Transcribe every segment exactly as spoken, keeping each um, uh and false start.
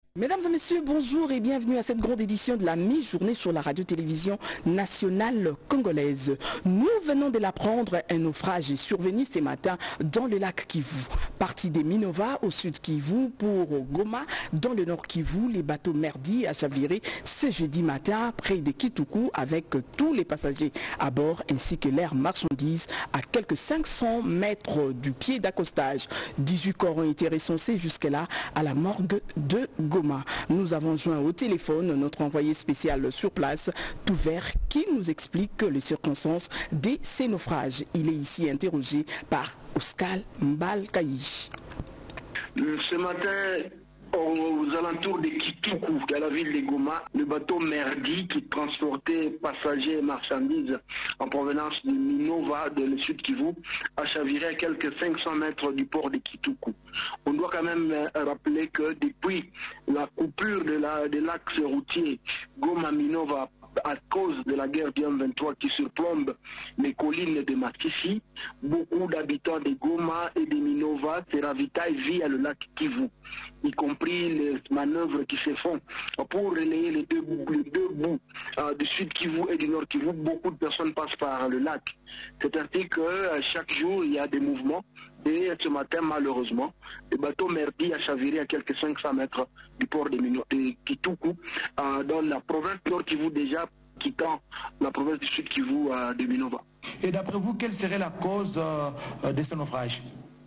Mesdames et messieurs, bonjour et bienvenue à cette grande édition de la mi-journée sur la radio-télévision nationale congolaise. Nous venons de l'apprendre, un naufrage est survenu ce matin dans le lac Kivu. Parti des Minova au sud Kivu pour Goma, dans le nord Kivu, les bateaux Merdi a chaviré ce jeudi matin près de Kituku avec tous les passagers à bord ainsi que l'air marchandises à quelques cinq cents mètres du pied d'accostage. dix-huit corps ont été recensés jusque-là à la morgue de Goma. Nous avons joint au téléphone notre envoyé spécial sur place, Touvert, qui nous explique les circonstances de ces naufrages. Il est ici interrogé par Oscar Mbalkaï. Ce matin, aux alentours de Kituku, à la ville de Goma, le bateau Merdi qui transportait passagers et marchandises en provenance de Minova, de le sud Kivu, a chaviré à quelques cinq cents mètres du port de Kituku. On doit quand même rappeler que depuis la coupure de l'axe routier Goma-Minova, à cause de la guerre du M vingt-trois qui surplombe les collines de Masisi, beaucoup d'habitants de Goma et de Minova se ravitaillent via le lac Kivu, y compris les manœuvres qui se font pour relayer les deux bouts, les deux bouts euh, du sud Kivu et du nord Kivu. Beaucoup de personnes passent par le lac. C'est ainsi que euh, chaque jour il y a des mouvements. Et ce matin, malheureusement, le bateau Merdi a chaviré à quelques cinq cents mètres du port de, Mino, de Kituku, euh, dans la province nord Kivu, déjà quittant la province du sud Kivu euh, de Minova. Et d'après vous, quelle serait la cause euh, de ce naufrage?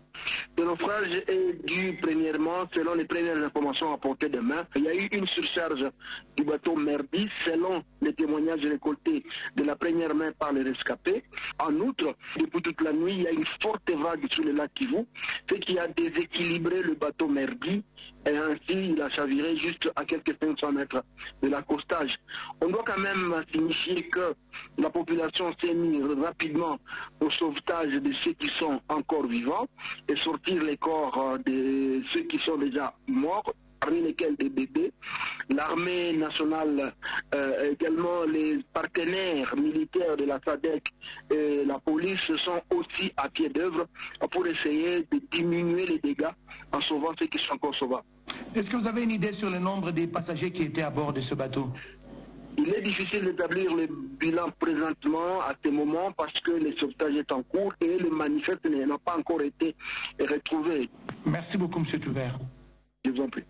Le naufrage est dû premièrement, selon les premières informations apportées demain, il y a eu une surcharge du bateau Merdi, selon les témoignages récoltés de la première main par les rescapés. En outre, depuis toute la nuit, il y a une forte vague sur le lac Kivu, ce qui a déséquilibré le bateau Merdi, et ainsi il a chaviré juste à quelques cinq cents mètres de l'accostage. On doit quand même signifier que la population s'est mise rapidement au sauvetage de ceux qui sont encore vivants et sortir les corps de ceux qui sont déjà morts, parmi lesquels des bébés. L'armée nationale, euh, également les partenaires militaires de la S A D C et la police sont aussi à pied d'œuvre pour essayer de diminuer les dégâts en sauvant ceux qui sont encore sauvables. Est-ce que vous avez une idée sur le nombre des passagers qui étaient à bord de ce bateau? Il est difficile d'établir le bilan présentement à ce moment parce que le sauvetage est en cours et le manifeste n'a pas encore été retrouvé. Merci beaucoup, M. Touvert. Je vous en prie.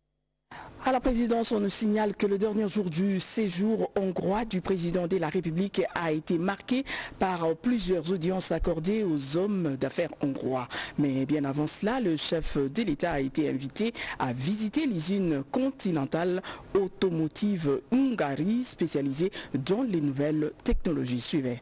À la présidence, on nous signale que le dernier jour du séjour hongrois du président de la République a été marqué par plusieurs audiences accordées aux hommes d'affaires hongrois. Mais bien avant cela, le chef de l'État a été invité à visiter l'usine continentale automotive Hungary spécialisée dans les nouvelles technologies. Suivez.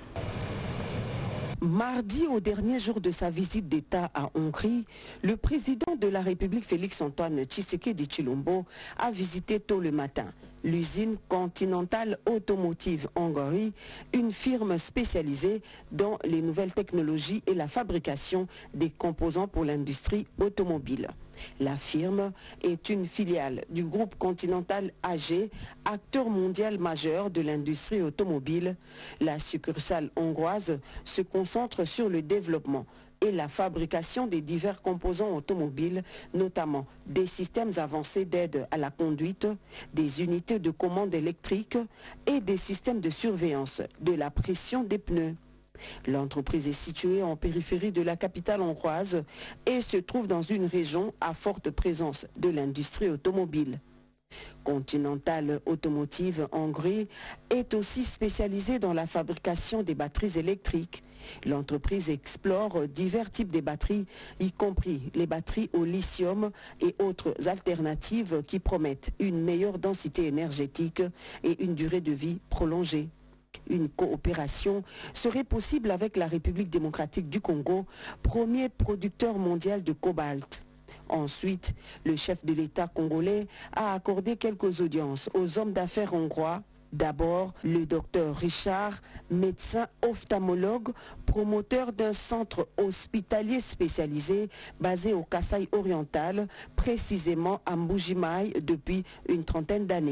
Mardi, au dernier jour de sa visite d'État à Hongrie, le président de la République Félix-Antoine Tshisekedi Tshilombo a visité tôt le matin l'usine Continental Automotive Hungary, une firme spécialisée dans les nouvelles technologies et la fabrication des composants pour l'industrie automobile. La firme est une filiale du groupe Continental A G, acteur mondial majeur de l'industrie automobile. La succursale hongroise se concentre sur le développement et la fabrication des divers composants automobiles, notamment des systèmes avancés d'aide à la conduite, des unités de commande électrique et des systèmes de surveillance de la pression des pneus. L'entreprise est située en périphérie de la capitale hongroise et se trouve dans une région à forte présence de l'industrie automobile. Continental Automotive Hongrie est aussi spécialisée dans la fabrication des batteries électriques. L'entreprise explore divers types de batteries, y compris les batteries au lithium et autres alternatives qui promettent une meilleure densité énergétique et une durée de vie prolongée. Une coopération serait possible avec la République démocratique du Congo, premier producteur mondial de cobalt. Ensuite, le chef de l'État congolais a accordé quelques audiences aux hommes d'affaires hongrois. D'abord, le docteur Richard, médecin ophtalmologue, promoteur d'un centre hospitalier spécialisé basé au Kasaï oriental, précisément à Mbuji-Mayi depuis une trentaine d'années.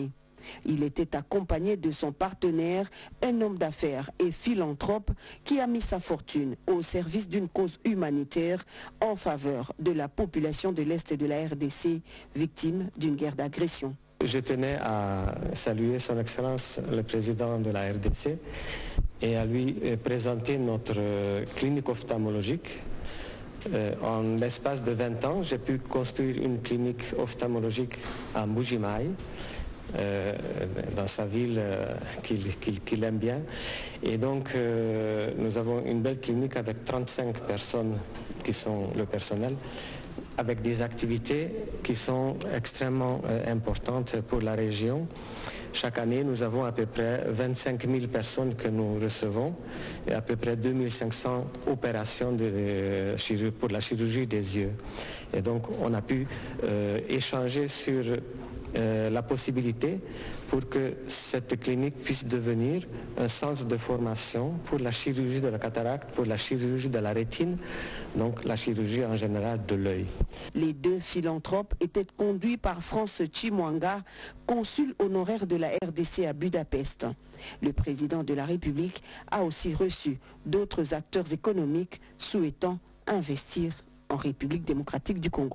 Il était accompagné de son partenaire, un homme d'affaires et philanthrope qui a mis sa fortune au service d'une cause humanitaire en faveur de la population de l'Est de la R D C, victime d'une guerre d'agression. Je tenais à saluer son Excellence le Président de la R D C et à lui présenter notre clinique ophtalmologique. Euh, en l'espace de vingt ans, j'ai pu construire une clinique ophtalmologique à Mbuji-Mayi, euh, dans sa ville euh, qu'il qu'il, qu'il aime bien. Et donc, euh, nous avons une belle clinique avec trente-cinq personnes qui sont le personnel, avec des activités qui sont extrêmement euh, importantes pour la région. Chaque année, nous avons à peu près vingt-cinq mille personnes que nous recevons et à peu près deux mille cinq cents opérations de, euh, pour la chirurgie des yeux. Et donc, on a pu euh, échanger sur euh, la possibilité pour que cette clinique puisse devenir un centre de formation pour la chirurgie de la cataracte, pour la chirurgie de la rétine, donc la chirurgie en général de l'œil. Les deux philanthropes étaient conduits par France Chimwanga, consul honoraire de la R D C à Budapest. Le président de la République a aussi reçu d'autres acteurs économiques souhaitant investir en République démocratique du Congo.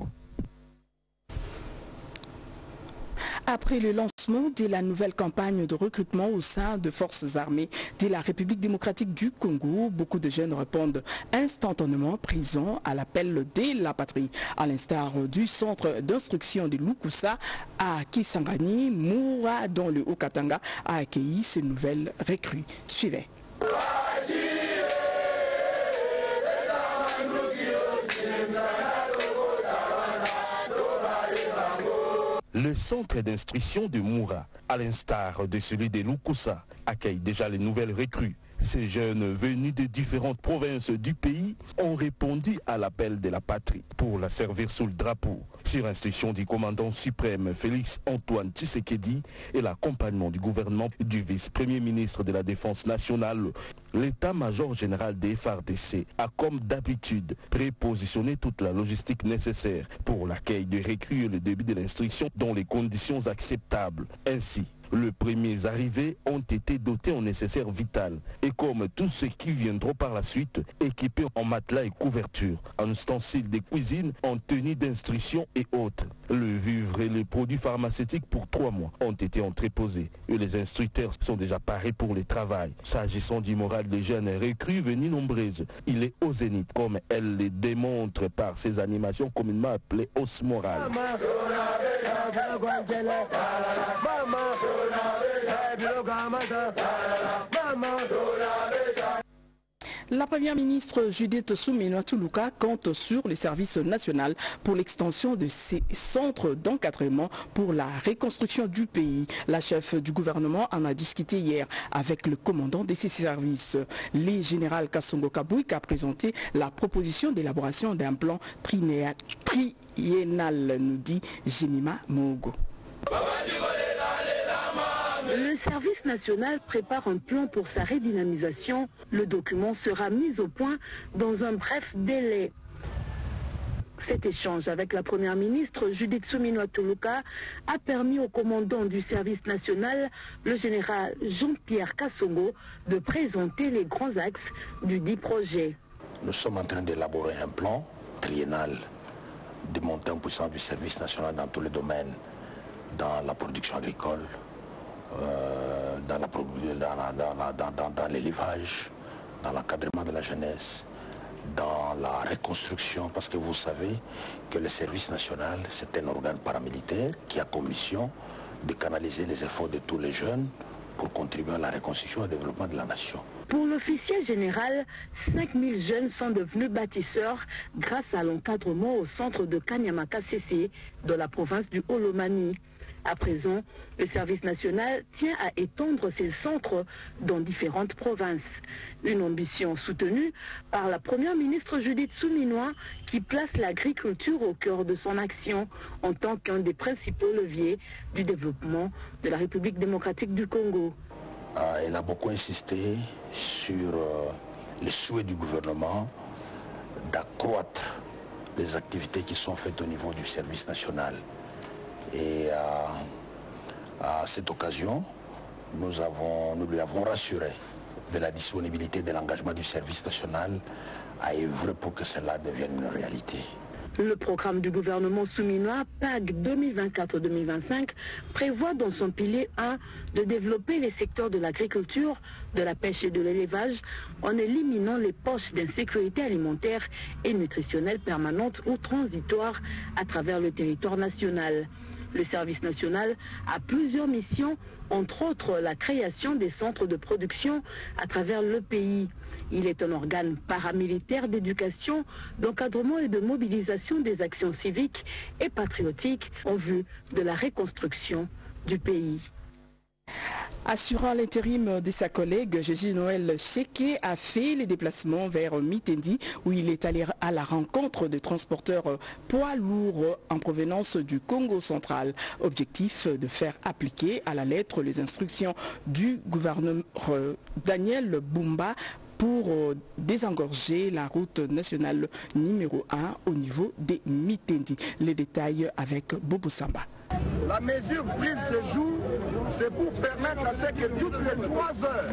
Après le lancement de la nouvelle campagne de recrutement au sein de forces armées de la République démocratique du Congo, beaucoup de jeunes répondent instantanément présents à l'appel de la patrie. À l'instar du centre d'instruction de Lukusa à Kisangani, Moura dans le Haut-Katanga a accueilli ces nouvelles recrues. Suivez. Le centre d'instruction de Moura, à l'instar de celui de Lukusa, accueille déjà les nouvelles recrues. Ces jeunes venus de différentes provinces du pays ont répondu à l'appel de la patrie pour la servir sous le drapeau. Sur instruction du commandant suprême Félix Antoine Tshisekedi et l'accompagnement du gouvernement du vice-premier ministre de la Défense nationale, l'état-major général des F A R D C a comme d'habitude prépositionné toute la logistique nécessaire pour l'accueil des recrues et le début de l'instruction dans les conditions acceptables. Ainsi, les premiers arrivés ont été dotés en nécessaire vital et comme tous ceux qui viendront par la suite, équipés en matelas et couvertures, en ustensiles de cuisine, en tenue d'instruction et autres. Le vivre et les produits pharmaceutiques pour trois mois ont été entreposés et les instructeurs sont déjà parés pour le travail. S'agissant du moral des jeunes recrues venues nombreuses, il est au zénith comme elle le démontre par ses animations communément appelées os morales. La première ministre Judith Suminwa Tuluka compte sur le service national pour l'extension de ses centres d'encadrement pour la reconstruction du pays. La chef du gouvernement en a discuté hier avec le commandant de ces services. Le général Kasongo Kabouik a présenté la proposition d'élaboration d'un plan triennal, nous dit Jemima Mogo. Le service national prépare un plan pour sa redynamisation. Le document sera mis au point dans un bref délai. Cet échange avec la première ministre Judith Suminwa Tuluka a permis au commandant du service national, le général Jean-Pierre Kasongo, de présenter les grands axes du dit projet. Nous sommes en train d'élaborer un plan triennal de montée en puissance du service national dans tous les domaines, dans la production agricole, Euh, dans, la, dans, la, dans, dans, dans l'élevage, dans l'encadrement de la jeunesse, dans la reconstruction, parce que vous savez que le service national, c'est un organe paramilitaire qui a comme mission de canaliser les efforts de tous les jeunes pour contribuer à la reconstruction et au développement de la nation. Pour l'officier général, cinq mille jeunes sont devenus bâtisseurs grâce à l'encadrement au centre de Kanyamaka C C dans la province du Olomani. À présent, le service national tient à étendre ses centres dans différentes provinces. Une ambition soutenue par la première ministre Judith Suminwa qui place l'agriculture au cœur de son action en tant qu'un des principaux leviers du développement de la République démocratique du Congo. Euh, elle a beaucoup insisté sur euh, le souhait du gouvernement d'accroître les activités qui sont faites au niveau du service national. Et euh, À cette occasion, nous, avons, nous lui avons rassuré de la disponibilité de l'engagement du service national à œuvrer pour que cela devienne une réalité. Le programme du gouvernement souminois P A G deux mille vingt-quatre deux mille vingt-cinq prévoit dans son pilier un de développer les secteurs de l'agriculture, de la pêche et de l'élevage en éliminant les poches d'insécurité alimentaire et nutritionnelle permanente ou transitoire à travers le territoire national. Le service national a plusieurs missions, entre autres la création des centres de production à travers le pays. Il est un organe paramilitaire d'éducation, d'encadrement et de mobilisation des actions civiques et patriotiques en vue de la reconstruction du pays. Assurant l'intérim de sa collègue, Gégé Noël Cheke a fait les déplacements vers Mitendi où il est allé à la rencontre des transporteurs poids lourds en provenance du Congo central. Objectif de faire appliquer à la lettre les instructions du gouverneur Daniel Bumba pour désengorger la route nationale numéro un au niveau des Mitendi. Les détails avec Bobo Samba. La mesure prise ce jour, c'est pour permettre à ce que toutes les trois heures,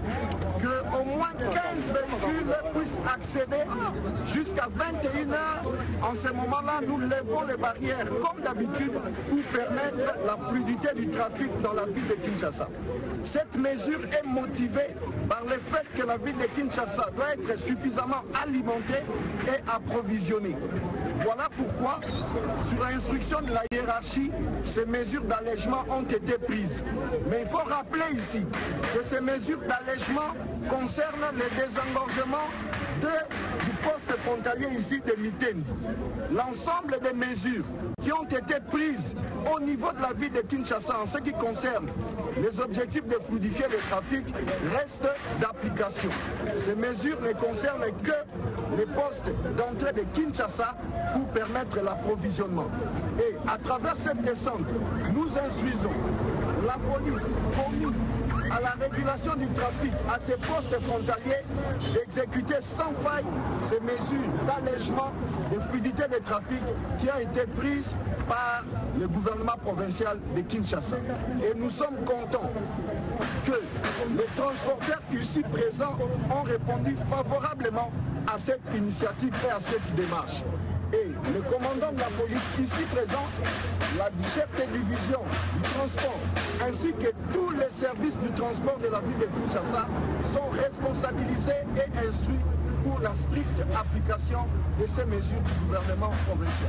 qu'au moins quinze véhicules puissent accéder jusqu'à vingt et une heures. En ce moment-là, nous levons les barrières comme d'habitude pour permettre la fluidité du trafic dans la ville de Kinshasa. Cette mesure est motivée par le fait que la ville de Kinshasa doit être suffisamment alimentée et approvisionnée. Voilà pourquoi, sur instruction de la hiérarchie, ces mesures d'allègement ont été prises. Mais il faut rappeler ici que ces mesures d'allègement concernent le désengorgement de, du poste frontalier ici de Mitendi. L'ensemble des mesures qui ont été prises au niveau de la ville de Kinshasa en ce qui concerne les objectifs de fluidifier le trafic restent d'application. Ces mesures ne concernent que les postes d'entrée de Kinshasa pour permettre l'approvisionnement. Et à travers cette descente, nous instruisons la police commis à la régulation du trafic, à ces postes frontaliers, d'exécuter sans faille ces mesures d'allègement de fluidité de trafic qui ont été prises par le gouvernement provincial de Kinshasa. Et nous sommes contents que les transporteurs ici présents ont répondu favorablement à cette initiative et à cette démarche. Et le commandant de la police ici présent, la chef de division du transport, ainsi que tous les services du transport de la ville de Kinshasa sont responsabilisés et instruits pour la stricte application de ces mesures du gouvernement provincial.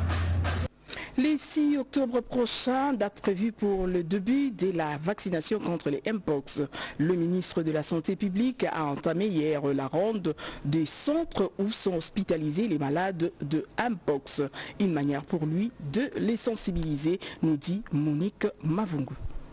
Le six octobre prochain, date prévue pour le début de la vaccination contre les Mpox. Le ministre de la Santé publique a entamé hier la ronde des centres où sont hospitalisés les malades de Mpox. Une manière pour lui de les sensibiliser, nous dit Monique Mavungu.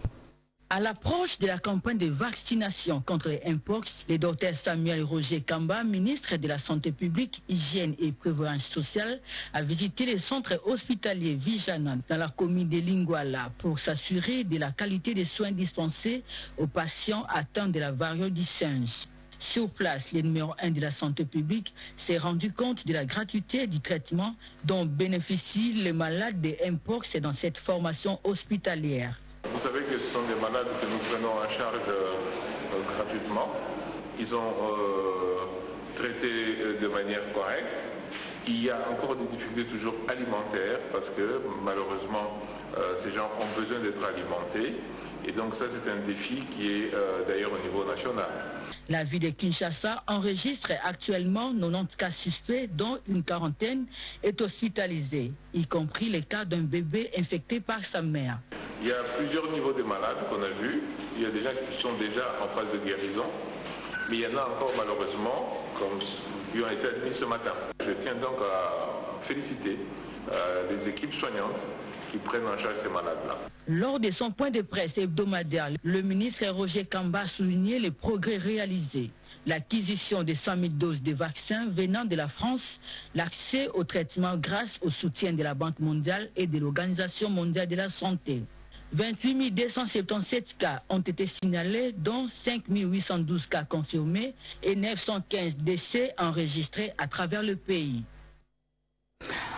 À l'approche de la campagne de vaccination contre les Mpox, le docteur Samuel Roger Kamba, ministre de la Santé publique, Hygiène et Prévoyance sociale, a visité les centres hospitaliers Vijanan dans la commune de Lingwala pour s'assurer de la qualité des soins dispensés aux patients atteints de la variole du singe. Sur place, le numéro un de la santé publique s'est rendu compte de la gratuité du traitement dont bénéficient les malades de Mpox dans cette formation hospitalière. Vous savez que ce sont des malades que nous prenons en charge euh, gratuitement. Ils ont euh, traité de manière correcte. Il y a encore des difficultés toujours alimentaires parce que malheureusement euh, ces gens ont besoin d'être alimentés. Et donc ça c'est un défi qui est euh, d'ailleurs au niveau national. La ville de Kinshasa enregistre actuellement quatre-vingt-dix cas suspects dont une quarantaine est hospitalisée, y compris les cas d'un bébé infecté par sa mère. Il y a plusieurs niveaux de malades qu'on a vus. Il y a des gens qui sont déjà en phase de guérison, mais il y en a encore malheureusement comme, qui ont été admis ce matin. Je tiens donc à féliciter euh, les équipes soignantes qui prennent en charge ces malades-là. Lors de son point de presse hebdomadaire, le ministre Roger Kamba a souligné les progrès réalisés. L'acquisition de cent mille doses de vaccins venant de la France, l'accès au traitement grâce au soutien de la Banque mondiale et de l'Organisation mondiale de la santé. vingt-huit mille deux cent soixante-dix-sept cas ont été signalés, dont cinq mille huit cent douze cas confirmés et neuf cent quinze décès enregistrés à travers le pays.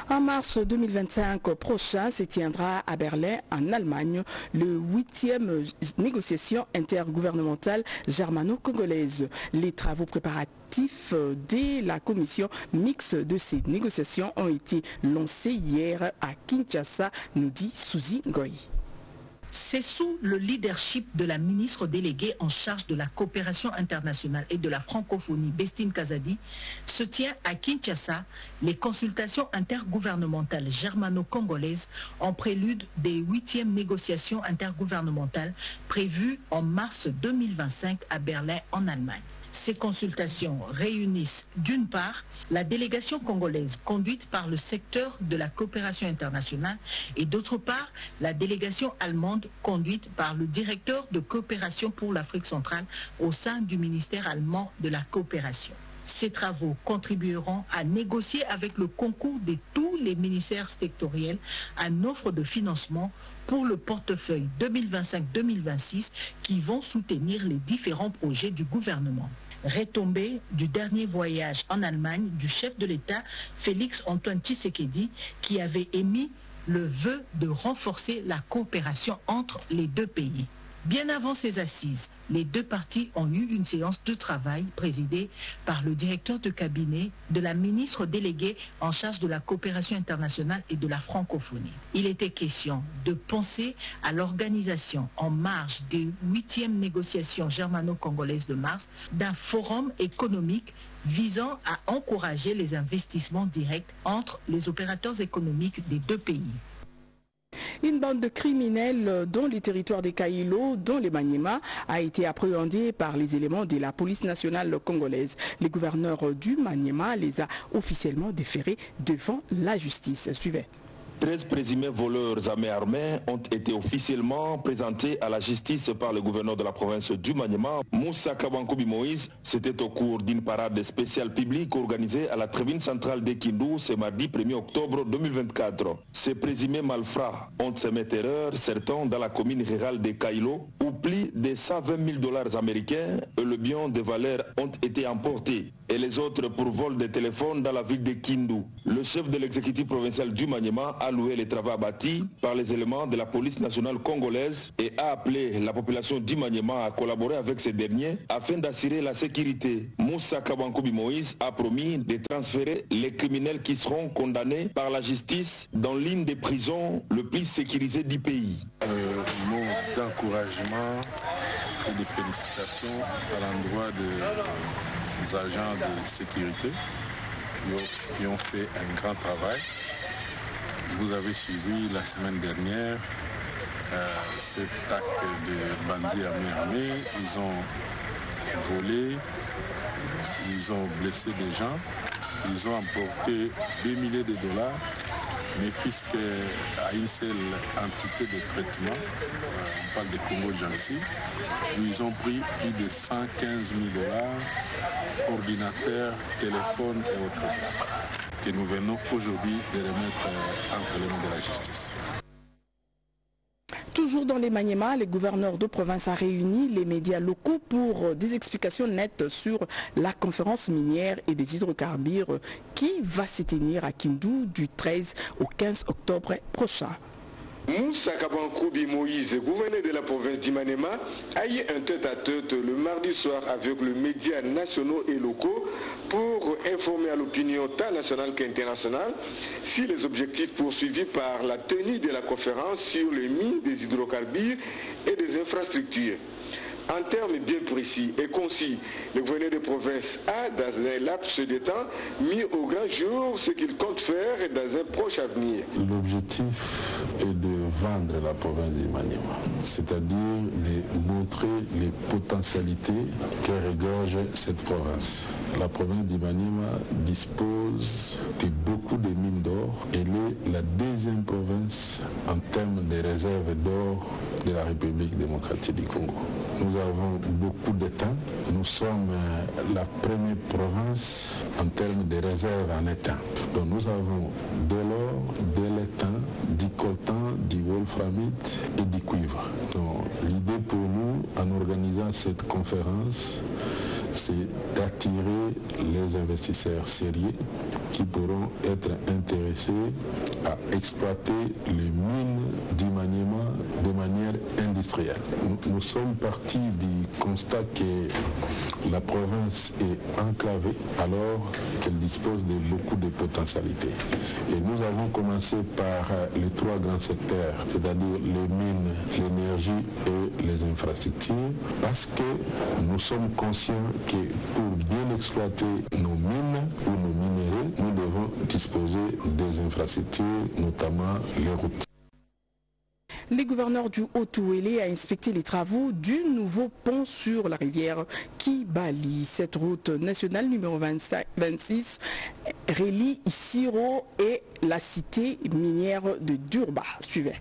En mars deux mille vingt-cinq prochain se tiendra à Berlin, en Allemagne, le huitième négociation intergouvernementale germano-congolaise. Les travaux préparatifs de la commission mixte de ces négociations ont été lancés hier à Kinshasa, nous dit Suzy Ngoy. C'est sous le leadership de la ministre déléguée en charge de la coopération internationale et de la francophonie, Bestine Kazadi, se tient à Kinshasa les consultations intergouvernementales germano-congolaises en prélude des huitièmes négociations intergouvernementales prévues en mars deux mille vingt-cinq à Berlin en Allemagne. Ces consultations réunissent d'une part la délégation congolaise conduite par le secteur de la coopération internationale et d'autre part la délégation allemande conduite par le directeur de coopération pour l'Afrique centrale au sein du ministère allemand de la coopération. Ces travaux contribueront à négocier avec le concours de tous les ministères sectoriels une offre de financement pour le portefeuille deux mille vingt-cinq deux mille vingt-six qui vont soutenir les différents projets du gouvernement. Retombée du dernier voyage en Allemagne du chef de l'État Félix Antoine Tshisekedi qui avait émis le vœu de renforcer la coopération entre les deux pays. Bien avant ces assises, les deux parties ont eu une séance de travail présidée par le directeur de cabinet de la ministre déléguée en charge de la coopération internationale et de la francophonie. Il était question de penser à l'organisation en marge des huitièmes négociations germano-congolaises de mars d'un forum économique visant à encourager les investissements directs entre les opérateurs économiques des deux pays. Une bande de criminels dans les territoires des Kailo, dont les Maniema, a été appréhendée par les éléments de la police nationale congolaise. Le gouverneur du Maniema les a officiellement déférés devant la justice. Suivez. treize présumés voleurs à main armée ont été officiellement présentés à la justice par le gouverneur de la province du Maniema, Moussa Kabankobi Moïse. C'était au cours d'une parade spéciale publique organisée à la tribune centrale de Kindu ce mardi premier octobre deux mille vingt-quatre. Ces présumés malfrats ont semé terreur, certains dans la commune rurale de Kailo, où plus de cent vingt mille dollars américains et le bien de valeur ont été emportés, et les autres pour vol de téléphone dans la ville de Kindu. Le chef de l'exécutif provincial du Maniema a loué les travaux bâtis par les éléments de la police nationale congolaise et a appelé la population du Maniema à collaborer avec ces derniers afin d'assurer la sécurité. Moussa Kabankobi Moïse a promis de transférer les criminels qui seront condamnés par la justice dans l'une des prisons le plus sécurisées du pays. Euh, mot d'encouragement et de félicitations à l'endroit des agents de sécurité qui ont fait un grand travail. Vous avez suivi la semaine dernière euh, cet acte de bandits à main armée. Ils ont volé, ils ont blessé des gens, ils ont emporté des milliers de dollars, mais puisqu'à une seule entité de traitement, euh, on parle de Congo-Jansi, ils ont pris plus de cent quinze mille dollars, ordinateurs, téléphones et autres, que nous venons aujourd'hui de remettre entre les mains de la justice. Toujours dans les Maniema, le gouverneur de province a réuni les médias locaux pour des explications nettes sur la conférence minière et des hydrocarbures qui va se tenir à Kindu du treize au quinze octobre prochain. Moussa Kabankobi Moïse, gouverneur de la province du Maniema, a eu un tête-à-tête le mardi soir avec les médias nationaux et locaux pour informer à l'opinion tant nationale qu'internationale sur les objectifs poursuivis par la tenue de la conférence sur les mines des hydrocarbures et des infrastructures. En termes bien précis et concis, le gouverneur de province a, dans un laps de temps, mis au grand jour ce qu'il compte faire dans un proche avenir. L'objectif est de vendre la province du Maniema, c'est-à-dire de montrer les potentialités que regorge cette province. La province du Maniema dispose de beaucoup de mines d'or. Elle est la deuxième province en termes de réserves d'or de la République démocratique du Congo. Nous avons beaucoup d'état. Nous sommes la première province en termes de réserves en état. Donc nous avons de l'or, de l'étain, du coltan, du wolframite et du cuivre. Donc l'idée pour nous, en organisant cette conférence, c'est d'attirer les investisseurs sérieux qui pourront être intéressés à exploiter les mines d'Imaniema de manière industrielle. Nous, nous sommes partis du constat que la province est enclavée alors qu'elle dispose de beaucoup de potentialités. Et nous avons commencé par les trois grands secteurs, c'est-à-dire les mines, l'énergie et les infrastructures, parce que nous sommes conscients que pour bien exploiter nos mines ou nos minéraux, nous devons disposer des infrastructures, notamment les routes. Le gouverneur du Haut-Ouélé a inspecté les travaux du nouveau pont sur la rivière Kibali. Cette route nationale numéro vingt-six relie Isiro et la cité minière de Durba. Suivez.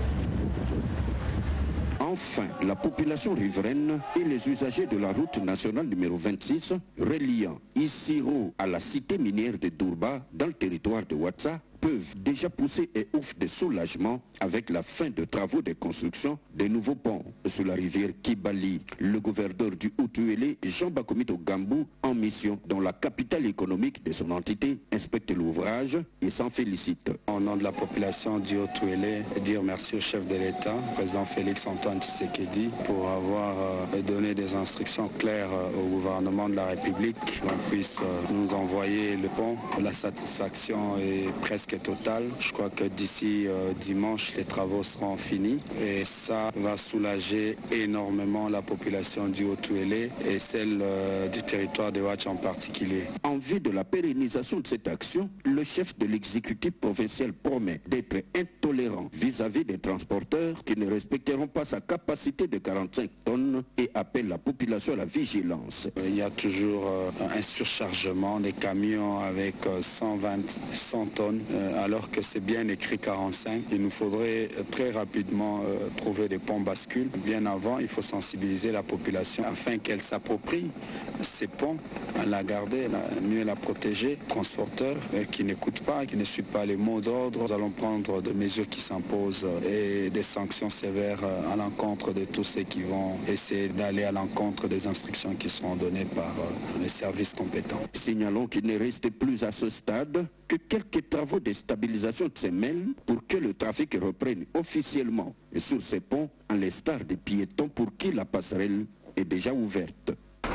Enfin, la population riveraine et les usagers de la route nationale numéro vingt-six reliant Isiro à la cité minière de Durba dans le territoire de Ouatsa peuvent déjà pousser un ouf de soulagement avec la fin de travaux de construction des nouveaux ponts sur la rivière Kibali. Le gouverneur du Haut-Ouélé, Jean Bakomito Gambou, en mission dans la capitale économique de son entité, inspecte l'ouvrage et s'en félicite. Au nom de la population du Haut-Ouélé, dire merci au chef de l'État, président Félix Antoine Tshisekedi, pour avoir euh, donné des instructions claires euh, au gouvernement de la République, qu'on puisse euh, nous envoyer le pont. La satisfaction est presque totale. Je crois que d'ici euh, dimanche, les travaux seront finis et ça va soulager énormément la population du Haut-Ouélé et celle euh, du territoire de Ouatcha en particulier. En vue de la pérennisation de cette action, le chef de l'exécutif provincial promet d'être intolérant vis-à-vis des transporteurs qui ne respecteront pas sa capacité de quarante-cinq tonnes et appelle la population à la vigilance. Il y a toujours euh, un surchargement des camions avec euh, cent vingt, cent tonnes euh, alors que c'est bien écrit quarante-cinq. Il nous faudrait euh, très rapidement euh, trouver des ponts bascules. Bien avant, il faut sensibiliser la population afin qu'elle s'approprie ces ponts, à la garder, la, mieux la protéger. Transporteurs euh, qui n'écoutent pas, qui ne suivent pas les mots d'ordre, nous allons prendre des mesures qui s'imposent et des sanctions sévères euh, à l'encontre de tous ceux qui vont essayer d'aller à l'encontre des instructions qui seront données par euh, les services compétents. Signalons qu'il ne reste plus à ce stade que quelques travaux de stabilisation se mêlent pour que le trafic reprenne officiellement sur ces ponts, en l'instar des piétons pour qui la passerelle est déjà ouverte.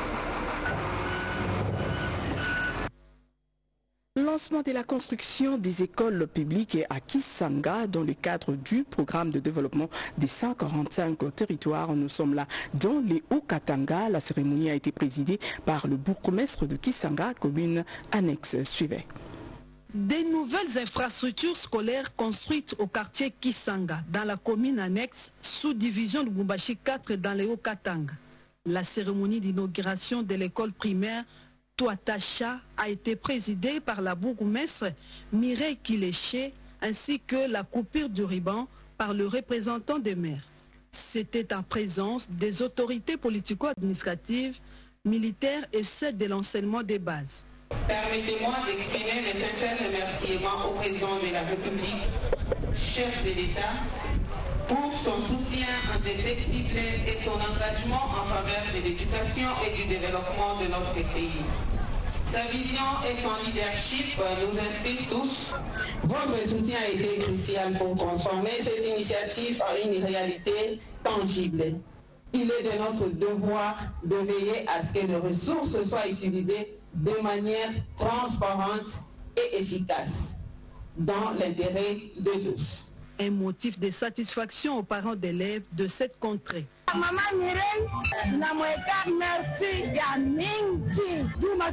Lancement de la construction des écoles publiques à Kisanga dans le cadre du programme de développement des cent quarante-cinq territoires. Nous sommes là dans les Hauts-Katanga. La cérémonie a été présidée par le bourgmestre de Kisanga, commune annexe. Suivez. Des nouvelles infrastructures scolaires construites au quartier Kisanga, dans la commune annexe, sous-division de Bumbashi quatre dans les Hauts-Katanga. La cérémonie d'inauguration de l'école primaire Touatacha a été présidée par la bourgmestre Mireille Kiléché ainsi que la coupure du ruban par le représentant des maires. C'était en présence des autorités politico-administratives, militaires et celles de l'enseignement des bases. Permettez-moi d'exprimer mes sincères remerciements au président de la République, chef de l'État, pour son soutien indéfectible et son engagement en faveur de l'éducation et du développement de notre pays. Sa vision et son leadership nous inspirent tous. Votre soutien a été crucial pour transformer ces initiatives en une réalité tangible. Il est de notre devoir de veiller à ce que les ressources soient utilisées de manière transparente et efficace, dans l'intérêt de tous. Un motif de satisfaction aux parents d'élèves de cette contrée. Maman Mireille, merci ya mingi.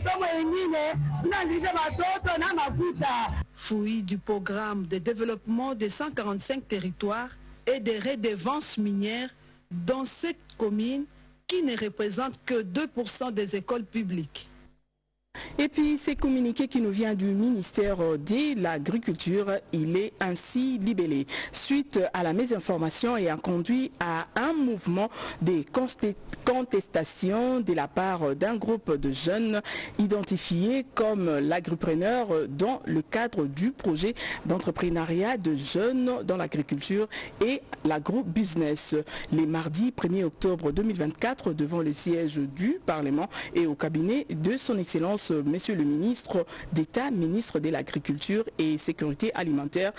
Fruit du programme de développement des cent quarante-cinq territoires et des redevances minières dans cette commune qui ne représente que deux pour cent des écoles publiques. Et puis, c'est communiqué qui nous vient du ministère de l'Agriculture. Il est ainsi libellé. Suite à la mésinformation ayant conduit à un mouvement de contestation de la part d'un groupe de jeunes identifiés comme l'agripreneur dans le cadre du projet d'entrepreneuriat de jeunes dans l'agriculture et l'agro-business. Les mardis premier octobre deux mille vingt-quatre, devant le siège du Parlement et au cabinet de son Excellence annonce Monsieur le ministre d'État, ministre de l'Agriculture et Sécurité alimentaire,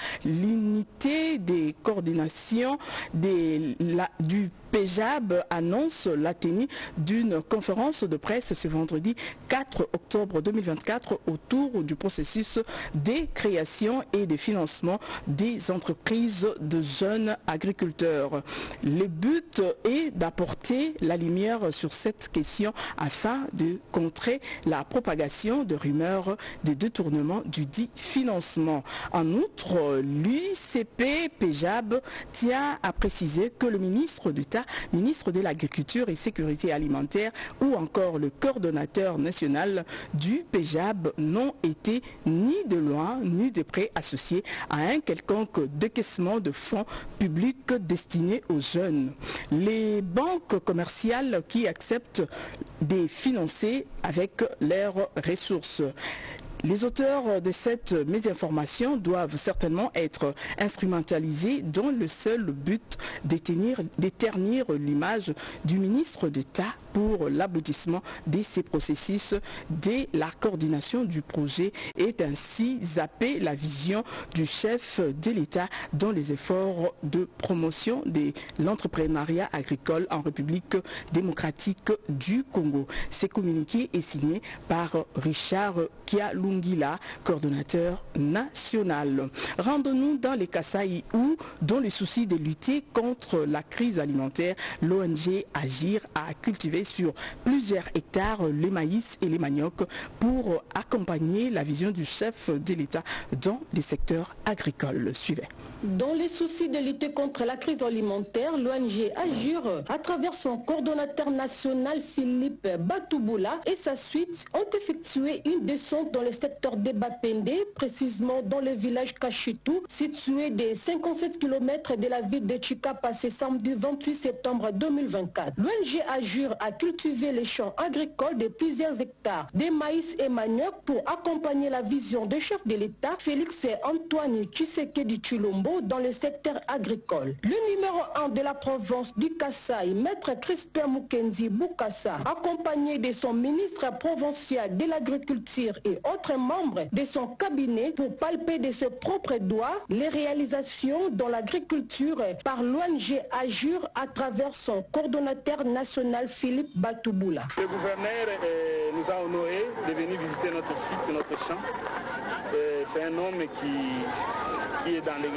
l'unité des coordinations des, la, du P J A B annonce la tenue d'une conférence de presse ce vendredi quatre octobre deux mille vingt-quatre autour du processus des créations et des financements des entreprises de jeunes agriculteurs. Le but est d'apporter la lumière sur cette question afin de contrer la propagation de rumeurs de détournement du dit financement. En outre, l'U C P P J A B tient à préciser que le ministre d'État, ministre de l'Agriculture et Sécurité alimentaire ou encore le coordonnateur national du P J A B n'ont été ni de loin ni de près associés à un quelconque décaissement de fonds publics destinés aux jeunes. Les banques commerciales qui acceptent de financer avec leurs ressources. Les auteurs de cette mésinformation doivent certainement être instrumentalisés dans le seul but d'éternir l'image du ministre d'État pour l'aboutissement de ces processus de la coordination du projet et ainsi zapper la vision du chef de l'État dans les efforts de promotion de l'entrepreneuriat agricole en République démocratique du Congo. Ce communiqué est signé par Richard Kialungila, coordonnateur national. Rendons-nous dans les Kasaï où, dans le souci de lutter contre la crise alimentaire, l'O N G Agir a cultivé sur plusieurs hectares les maïs et les maniocs pour accompagner la vision du chef de l'État dans les secteurs agricoles. Suivez. Dans les soucis de lutter contre la crise alimentaire, l'O N G Agir, à travers son coordonnateur national Philippe Batouboula et sa suite, ont effectué une descente dans le secteur d'Ebapende, précisément dans le village Kachitou, situé des cinquante-sept kilomètres de la ville de Chika, passé samedi vingt-huit septembre deux mille vingt-quatre. L'O N G Agir a cultivé les champs agricoles de plusieurs hectares, des maïs et manioc pour accompagner la vision du chef de l'État, Félix Antoine Tshisekedi Tshilombo, dans le secteur agricole. Le numéro un de la province du Kasaï, Maître Crispin Mukenzi Boukassa, accompagné de son ministre provincial de l'agriculture et autres membres de son cabinet pour palper de ses propres doigts les réalisations dans l'agriculture par l'O N G Agir à travers son coordonnateur national Philippe Batouboula. Le gouverneur euh, nous a honorés de venir visiter notre site, notre champ. Euh, C'est un homme qui qui est dans les,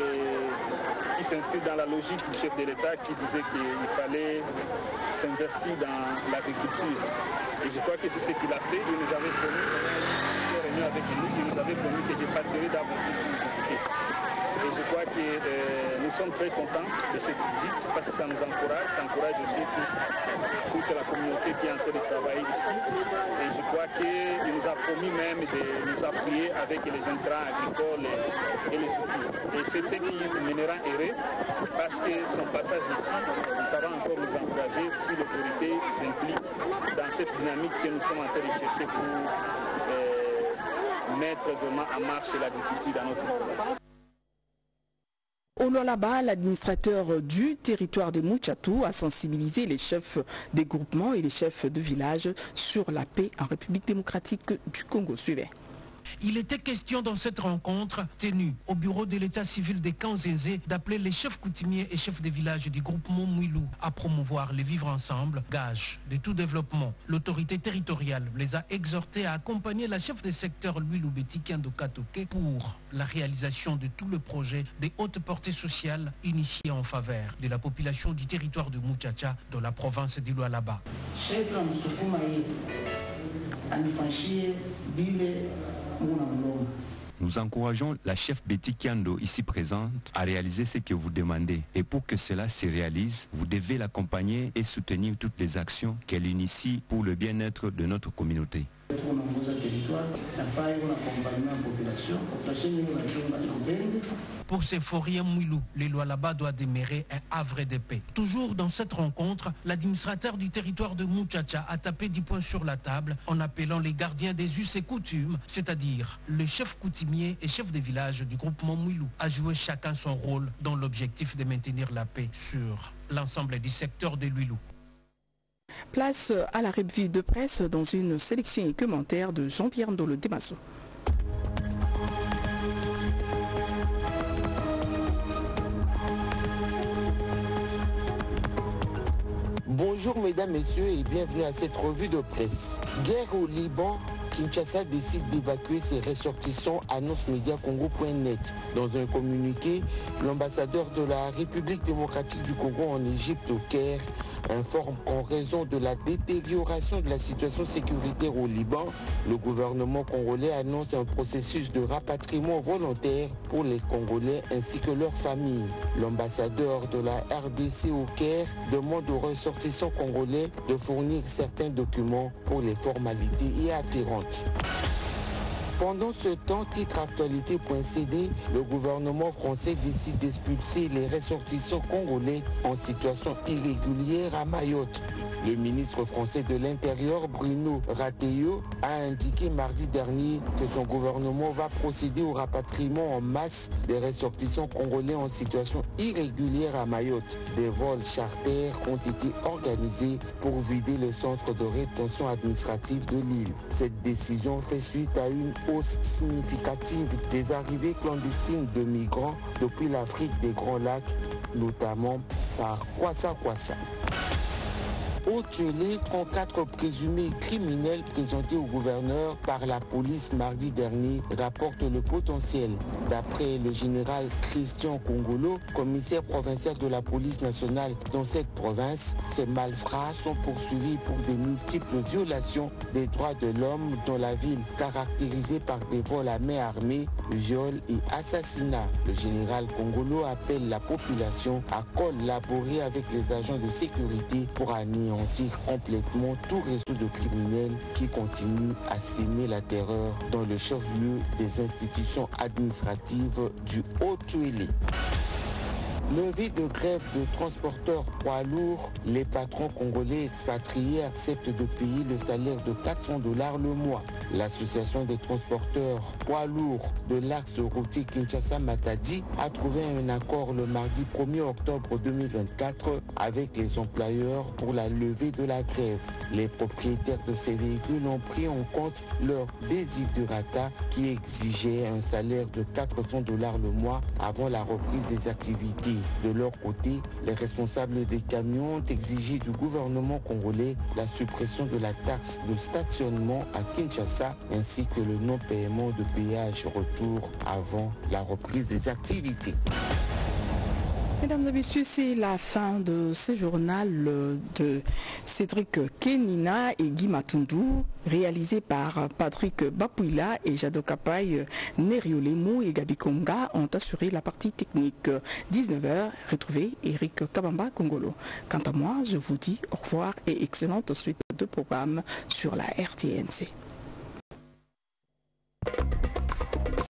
qui s'inscrit dans la logique du chef de l'État qui disait qu'il fallait s'investir dans l'agriculture. Et je crois que c'est ce qu'il a fait. Il nous avait promis, réunion avec nous, il nous avait promis que je passerai d'avancer pour nous visiter. Et je crois que euh, nous sommes très contents de cette visite parce que ça nous encourage, ça encourage aussi toute, toute la communauté qui est en train de travailler ici. Et je crois qu'il nous a promis même de nous appuyer avec les intrants agricoles et, et les outils. Et c'est ce qui nous mènera heureux parce que son passage ici, ça va encore nous encourager si l'autorité s'implique dans cette dynamique que nous sommes en train de chercher pour euh, mettre vraiment en marche l'agriculture dans notre province. Au Lualaba, l'administrateur du territoire de Mouchatou a sensibilisé les chefs des groupements et les chefs de village sur la paix en République démocratique du Congo. Suivez. Il était question dans cette rencontre tenue au bureau de l'état civil des Kanzézé d'appeler les chefs coutumiers et chefs de village du groupement Mouilou à promouvoir le vivre ensemble, gage de tout développement. L'autorité territoriale les a exhortés à accompagner la chef de secteur Louilou Betty Kiando Katoke pour la réalisation de tout le projet de haute portée sociale initié en faveur de la population du territoire de Mouchacha dans la province de Lualaba. Nous encourageons la chef Betty Kiando ici présente à réaliser ce que vous demandez. Et pour que cela se réalise, vous devez l'accompagner et soutenir toutes les actions qu'elle initie pour le bien-être de notre communauté. Pour ces forêts Mouilou, les lois là-bas doivent demeurer un havre de paix. Toujours dans cette rencontre, l'administrateur du territoire de Mouchacha a tapé du poing sur la table en appelant les gardiens des us et coutumes, c'est-à-dire le chef coutumier et chef de village du groupement Mouilou, à jouer chacun son rôle dans l'objectif de maintenir la paix sur l'ensemble du secteur de Luilou. Place à la revue de presse dans une sélection et commentaire de Jean-Pierre Ndolo Demasso. Bonjour mesdames, messieurs et bienvenue à cette revue de presse. Guerre au Liban, Kinshasa décide d'évacuer ses ressortissants, annonce Média Congo point net. Dans un communiqué, l'ambassadeur de la République démocratique du Congo en Égypte au Caire informe qu'en raison de la détérioration de la situation sécuritaire au Liban, le gouvernement congolais annonce un processus de rapatriement volontaire pour les Congolais ainsi que leurs familles. L'ambassadeur de la R D C au Caire demande aux ressortissants congolais de fournir certains documents pour les formalités y afférentes. Pendant ce temps, titre actualité point c d, le gouvernement français décide d'expulser les ressortissants congolais en situation irrégulière à Mayotte. Le ministre français de l'Intérieur, Bruno Retailleau, a indiqué mardi dernier que son gouvernement va procéder au rapatriement en masse des ressortissants congolais en situation irrégulière à Mayotte. Des vols charters ont été organisés pour vider le centre de rétention administrative de l'île. Cette décision fait suite à une hausse significative des arrivées clandestines de migrants depuis l'Afrique des Grands Lacs, notamment par Kwassa Kwassa. Au Tuélé, trente-quatre présumés criminels présentés au gouverneur par la police mardi dernier rapportent le potentiel. D'après le général Christian Kongolo, commissaire provincial de la police nationale dans cette province, ces malfrats sont poursuivis pour des multiples violations des droits de l'homme dans la ville, caractérisée par des vols à main armée, viols et assassinats. Le général Kongolo appelle la population à collaborer avec les agents de sécurité pour anéantir complètement tout réseau de criminels qui continue à s'aimer la terreur dans le chef-lieu des institutions administratives du Haut-Tuélé. Levée de grève de transporteurs poids lourds, les patrons congolais expatriés acceptent de payer le salaire de quatre cents dollars le mois. L'association des transporteurs poids lourds de l'axe routier Kinshasa-Matadi a trouvé un accord le mardi premier octobre deux mille vingt-quatre avec les employeurs pour la levée de la grève. Les propriétaires de ces véhicules ont pris en compte leur desiderata qui exigeait un salaire de quatre cents dollars le mois avant la reprise des activités. De leur côté, les responsables des camions ont exigé du gouvernement congolais la suppression de la taxe de stationnement à Kinshasa ainsi que le non-paiement de péage retour avant la reprise des activités. Mesdames et messieurs, c'est la fin de ce journal de Cédric Kenina et Guy Matundu, réalisé par Patrick Bapouila et Jado Kapai. Nerio Lemo et Gabi Konga ont assuré la partie technique. dix-neuf heures, retrouvez Eric Kabamba Kongolo. Quant à moi, je vous dis au revoir et excellente suite de programmes sur la R T N C.